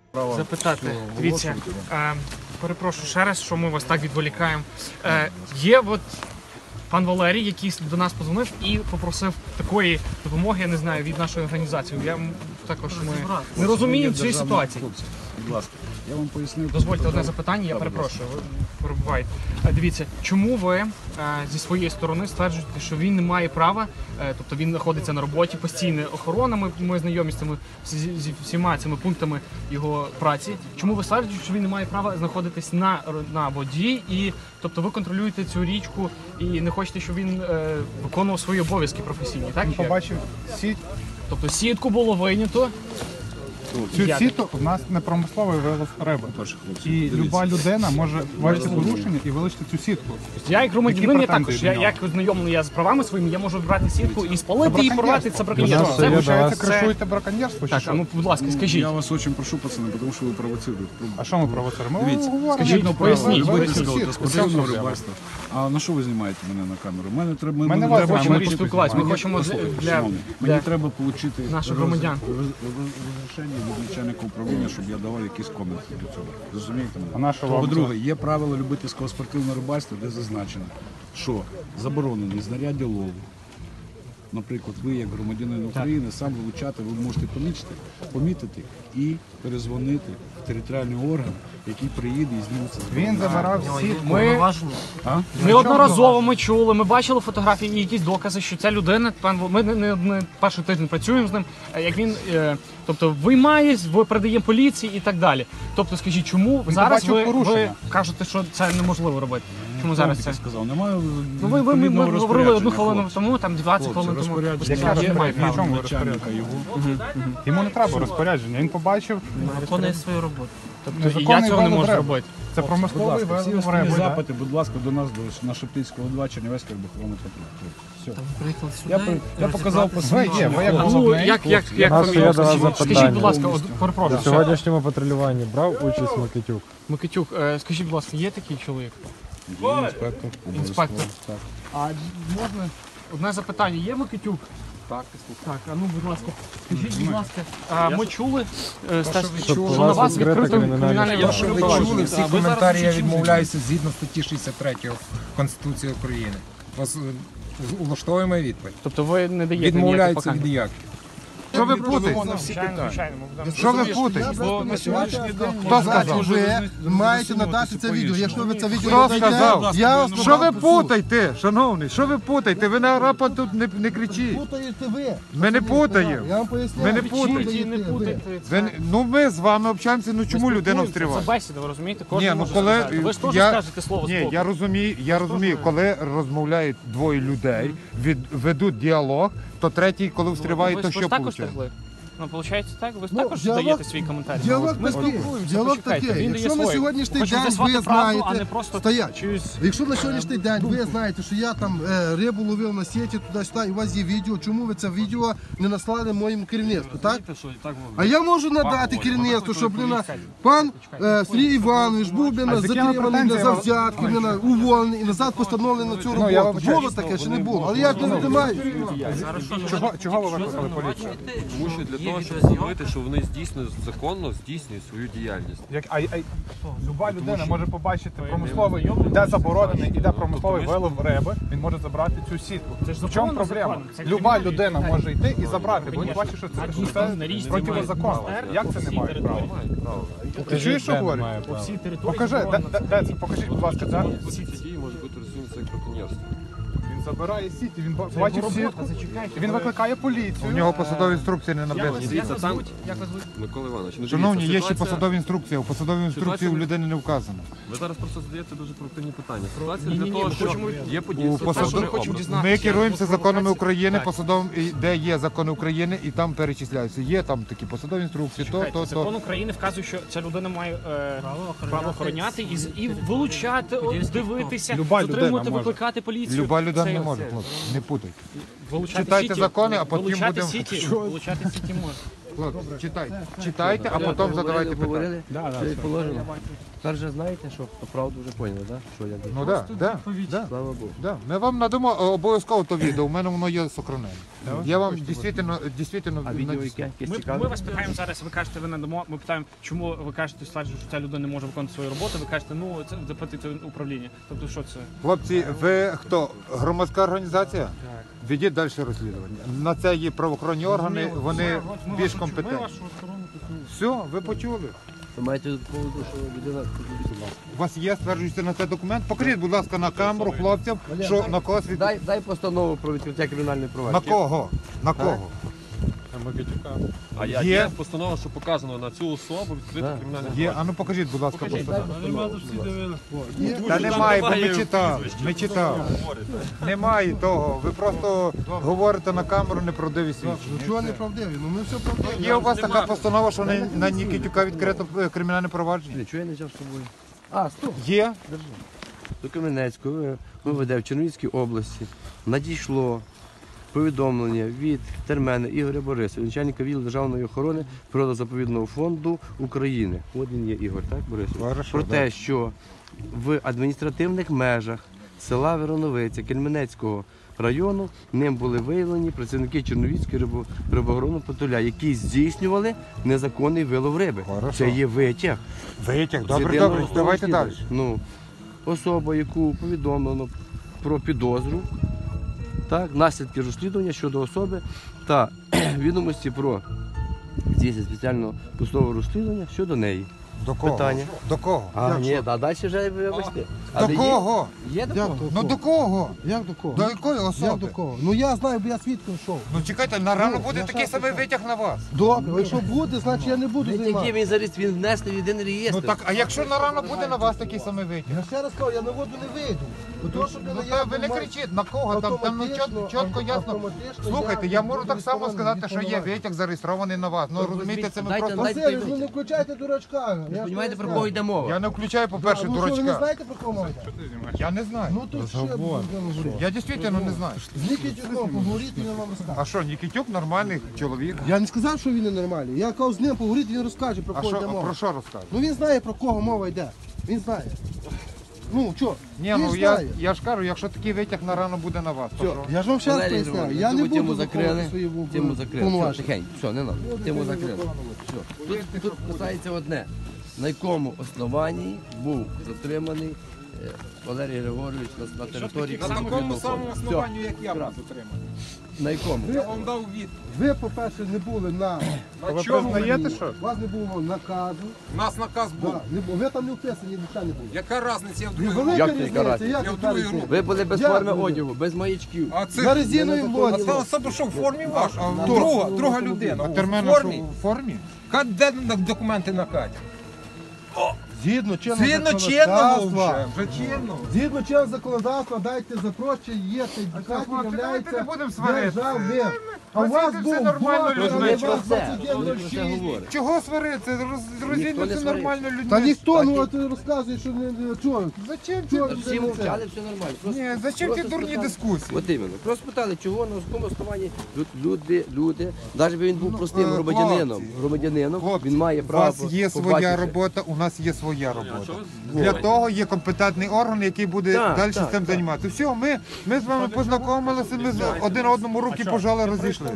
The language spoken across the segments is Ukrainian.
запитати. Дивіться, перепрошую ще раз, що ми вас так відволікаємо. Є от пан Валерій, який до нас подзвонив і попросив такої допомоги, я не знаю, від нашої організації. Також ми не розуміємо цієї ситуації. Будь ласка, я вам пояснив. Дозвольте одне запитання, я перепрошую, ви перебуваєте. Дивіться, чому ви зі своєї сторони стверджуєте, що він не має права, тобто він знаходиться на роботі, постійна охорона, ми знайомі з цими всіма цими пунктами його праці. Чому ви стверджуєте, що він не має права знаходитись на воді, і тобто ви контролюєте цю річку і не хочете, щоб він виконував свої обов'язки професійні, так? Він побачив сіть. Тобто сітку було вийнято. Цю сітку у нас не промисловий вилов риби. І люба людина може бачити порушення і вилучити цю сітку. Я як громадянин, я також, як ознайомлений з правами своїми, я можу брати сітку і спалити і порвати це браконьєрство. Це, виходить, кришуєте браконьєрство? Так, а ну, будь ласка, скажіть. Я вас дуже прошу, пацани, тому що ви провоцируєте. А що ми провоцируємо? Дивіться, скажіть, ну, поясніть. Любительського спортивного рибальства. А на що ви знімаєте мене на камеру? Мене треба... Ми хочемо поспілкуватися, ми хочемо Мені треба отримати наших громадян розрішення від начальника управління, щоб я давав якісь коменти до цього. Розумієте мене? По-друге, є правила любительського спортивного рибальства, де зазначено, що заборонені знаряддя лову. Наприклад, ви, як громадянин України, сам вилучати, ви можете помітити і перезвонити в територіальний орган, який приїде і зніметься. Він забирав сітку. неодноразово ми чули, ми бачили фотографії і якісь докази, що ця людина, ми не перший тиждень працюємо з ним, як він, тобто виймає, передає поліції і так далі. Тобто, скажіть, чому зараз ви кажете, що це неможливо робити? Чому зараз це? Сказав, немає. Ми говорили 1 хвилину тому, там 20 хвилин тому. Йому не треба розпорядження, він побачив. Виконує свою роботу. Тобто я цього не можу робити. Це промисловий вилов риби. Запити, будь ласка, до нас, на Шептицького 2, Чернівецький рибохоронний патруль. Все. Приїхав сюди. Я показав посвідчення. Ви як головний. Як фамілія? Скажіть, будь ласка, перепрошую. У сьогоднішньому патрулюванні брав участь Микитюк? Микитюк, скажіть, будь ласка, є такий чоловік? Інспектор. Інспектор. А можна одне запитання, є Микитюк? Так, а ну, будь ласка, скажіть, будь ласка, ми чули, що на вас відкрито кримінальне чули всі коментарі, я відмовляюся згідно статті 63 Конституції України. Влаштовуємо відповідь. Тобто ви не даєте Відмовляються від ніяких. Що ви путаєте? Що ви путаєте? Хто сказав? Ви маєте надати це відео. Якщо ви це відео Хто не даєте, сказав? я вас Що ви путаєте, шановний? Що ви путаєте? Ви на рапа тут не кричіть. Путаєте ви. Ми не путаємо. Я вам поясняю. Ми не чому путаємо. не ви. путайте. Ну ми з вами общаємося, ну чому людина Це встріває? бесіда, ви розумієте? Ні, Кожен ну може коли сказати. Ви ж теж я, скажете слово ні, спокою. я розумію, коли розмовляють двоє людей, ведуть діалог, то третій, коли встріває, Ви то ж що також виходить? тегли. Ну, виходить так? Ви ж Ну, також діалог- даєте свій коментар. Діалог Ми такий. спілкуємося, Діалог почекайте, такий. він дає Якщо на своє. сьогоднішній Хочемо день з'ясувати ви правду, а не знаєте, просто стоять. чиюсь- Якщо на сьогоднішній день ви знаєте, що я там рибу ловив на сіті туди-сюди, і у вас є відео, чому ви це відео не наслали моєму керівництву, так? А я можу надати керівництву, щоб пан Сергій Іванович був затриманий за взятки, уволений і назад постановлений на цю роботу. Було таке чи не було? Але я не маю. Чого ви викликали поліцію? Тому що для того, щоб встановити, що вони законно здійснюють свою діяльність. Люба людина може побачити промисловий, де заборонений і де промисловий вилов риби, він може забрати цю сітку. В чому проблема? Люба людина може йти і забрати, бо він бачить, що це протизаконно. Як це не має права? Ти чуєш, що говорить? Покажи, де це? Покажіть, будь ласка, це. Ці дії можуть бути розцінені як браконьєрство. Він забирає сіті, він бачить сітку, він викликає поліцію. У нього посадові інструкції не написані. Дивіться, там Микола Іванович, ну, Шановні, є ще ситуація- посадові інструкції, а у посадовій інструкції у людини не вказано. Ви зараз просто задаєте дуже провокативні питання. Ситуація для того, що є події. Ми керуємося законами України, де є закони України, і там перечисляються. Є там такі посадові інструкції, Закон України вказує, що ця людина має право охороняти і вилучати, дивитися, затримувати, викликати поліцію. Люба людина не може, хлопці, не путайте. Читайте закони, а потім будемо... Вилучати сіті може. Хлопці, читайте, а потім задавайте питання. Положено. Тепер вже знаєте, що правду вже поняли, так? Що я Ну так, да. Слава Богу. Да. Ми вам надамо обов'язково то відео, у мене воно є сохранене. Я вам дійсно А відео яке? Якесь Ми цікаве? вас питаємо зараз, ви кажете, ви надамо, ми питаємо, чому ви кажете, стверджуєте, що ця людина не може виконувати свою роботу, ви кажете, ну, це запитайте управління. Тобто, що це? Хлопці, ви хто? Громадська організація? Ведіть далі розслідування. На це є правоохоронні органи, вони більш компетентні. Все, ви почули. Ви маєте поводу, що людина... У вас є, стверджується на це документ? Покажіть, будь ласка, на камеру хлопцям, що на когось від... Дай постанову про відкриття кримінальної провадження. На кого? На кого? А є постанова, що показано на цю особу відкрити кримінальне Є, а ну покажіть, будь ласка, постанову. Та немає, бо ми читали. Немає того, ви просто говорите на камеру неправдиві свідчення. Ну чого не правдиві? Ну ми все правдиві. Є у вас така постанова, що на Нікітюка відкрито кримінальне провадження? Чого я не взяв з собою? А, стоп. Є. До Кам'янецького ВВД в Чернігівській області надійшло повідомлення від Термена Ігоря Борисовича, начальника відділу державної охорони природозаповідного фонду України. От він є Ігор, так, Борисович? Про те, що в адміністративних межах села Вероновиця Кельменецького району ним були виявлені працівники Чернігівської рибоохоронного патруля, які здійснювали незаконний вилов риби. Це є витяг. Витяг, З добре, єдиного добре, давайте далі. розслідування. Ну, особа, яку повідомлено про підозру, так, наслідки розслідування щодо особи та відомості про здійснення спеціального посудового розслідування щодо неї. До кого? Питання. До кого? А, ні, далі вже вибачте. До кого? Є до Як кого? Ну до кого? Як до кого? До якої Як до особи? кого? Ну я знаю, бо я свідком йшов. Ну чекайте, на рано буде я такий щас самий витяг на вас. Добре, якщо буде, значить я не буду Який займатися. він зараз він внесли в єдиний реєстр. Ну так, а якщо на рано буде на вас такий самий витяг? Я ще раз кажу, я на воду не вийду. Бо то, що Ну та ви не кричіть, на кого там ну, чітко ясно. Слухайте, я можу так само сказати, що є витяг зареєстрований на вас. Ну розумієте, це ми Дайте, просто... дайте. Василь, ну не включайте дурачка. Ви розумієте, про кого йде мова? Я не включаю, по-перше, Ну що, ви не дурачка. знаєте про кого мова? Я не знаю. Ну то ще будемо говорити. Я дійсно не знаю. З Нікітюком поговорити, він вам розкаже. А що, Нікітюк нормальний чоловік? Я не сказав, що він ненормальний. Я кажу, з ним поговорити, він розкаже, про А кого йде що, мова. про що розкаже? Ну він знає, про кого мова йде. Він знає. Ну, що? Ні, Він ну знає. я ж кажу, якщо такий витяг на рано буде на вас, то що? Я ж вам ще раз Валерій поясняю. Григорович, Я не тему буду закрили, виконувати свої тему закрили. Все, повноваження. тихенько, все, не надо. Тему закрили. Все. Тут касається одне. На якому основанні був затриманий Валерій Григорович на території заповідного фонду? основанню, як я вас отримав? На якому? Я вам дав від. Ви, по-перше, не були на... Ви признаєте, що? У вас не було наказу. У нас наказ був. Да, не було. Ви там не вписані, нічого не було. Яка різниця, я в І другій велика Як це яка різниця, разниця? як Я в яка другій різниця? Ви були без Як форми ви? одягу, без маячків. А це На резиновій блоці. це особа, що в формі ваша, а Хто? друга людина. А Термена що, в формі? Де документи на Каті? Згідно чинного Згідно чинного законодавства. вже чинного. Згідно чинного законодавства, дайте запроще, є цей доказ, хлопці, давайте не будемо являється сваритися. державним. А у вас це був все нормально, блок, люди. у Не вас про це. 21.06. Це говорить. Чого сваритися? Ніхто не Розділюється свариться. нормально людьми. Та ніхто, ну от розказує, що не чого. Зачем Чого ці... ви Всі це? мовчали, все нормально. Просто- Ні, зачем ці просто дурні спитали. дискусії? От іменно. Просто питали, чого, на якому основанні люди, навіть би він був простим громадянином, Хлопці, він має у право вас є своя побачити. робота, у нас є своя робота. Для того є компетентний орган, який буде Так, далі так, з цим займатися. Все, ми з вами познайомилися, ми один одному руки пожали, розійшлися.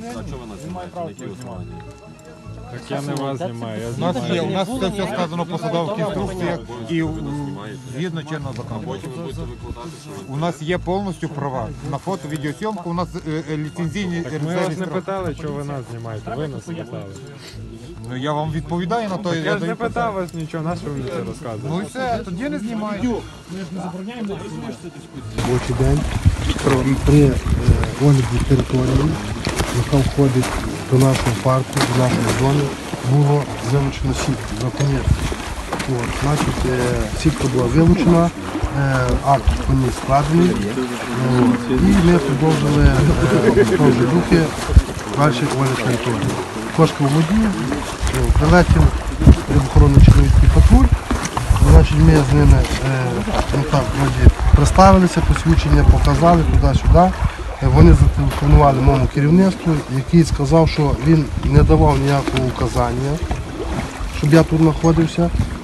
Так я не вас знімаю, я У нас знімаю. є, у нас це все сказано по судових інструкціях і згідно чинного законодавства. У нас є повністю права на фото, відеосйомку, у нас ліцензійні Так ми вас не зареєстровані. питали, чого ви нас знімаєте, ви нас питали. Ну я вам відповідаю на то, Я ж не даю питав вас нічого, на що ви мені це розказуєте? Ну і все, тоді не знімають. Робочий день при огляді території, яка входить до нашого парку, до нашої зони, було вилучено сітку, браконьєр. Значить, сітка була вилучена, акт по ній складений, і ми продовжили рухи далі огляд території. Кошка у воді, прилетів рибоохоронно-чернігівський патруль. Значить, ми з ними ну так, вроді, представилися, посвідчення показали туди-сюди. Вони зателефонували моєму керівництву, який сказав, що він не давав ніякого указання, щоб я тут знаходився.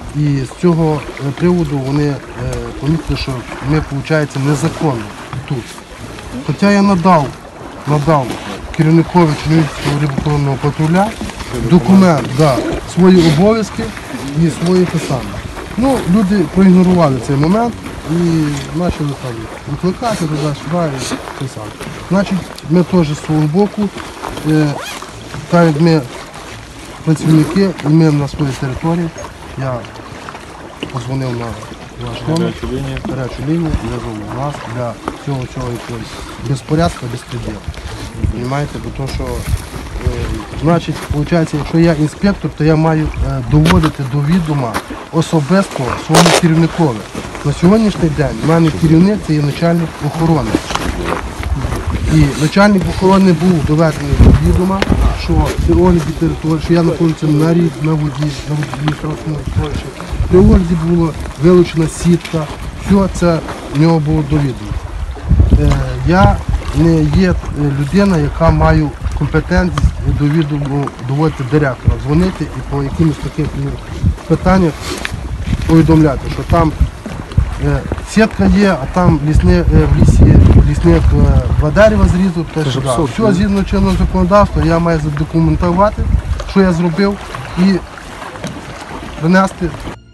І з цього приводу вони помітили, що ми, виходить, незаконно тут. Хоча я надав керівникові Чернігівського рибоохоронного патруля документ, свої обов'язки і свої писання. Ну, люди проігнорували цей момент і почали там викликати туди-сюди і писати. Значить, ми теж з свого боку, так як ми працівники, і ми на своїй території, я позвонив на ваш номер, гарячу лінію, визвав вас для цього якогось безпорядку, безпреділу. Розумієте, бо то, що, значить, виходить, якщо я інспектор, то я маю доводити до відома особисто своєму керівникові. На сьогоднішній день в мене керівник це є начальник охорони. І начальник охорони був доведений до відома, що при огляді території, що я знаходжуся на воді при огляді була вилучена сітка, все це в нього було довідомо. Я не є людина, яка має компетентність до відому доводити директора, дзвонити і по якимось таких питаннях повідомляти, що там сітка є, а там в лісник два дерева зрізав. Все згідно чинного законодавства, я маю задокументувати, що я зробив і принести